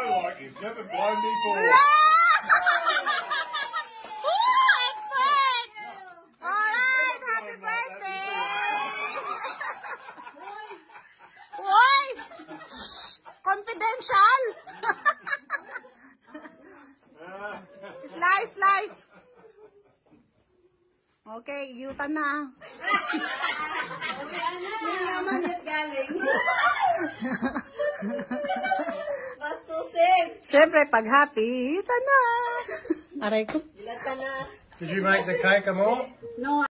like you've never blown before. Alright, happy birthday! Why? Confidential! Slice, slice! Okay, yutan na. Hindi naman yun galing. Bastusin. Siyempre, pag happy, yutan na. Aray ko. Ilan ka na? Did you make the cake, Amor? No.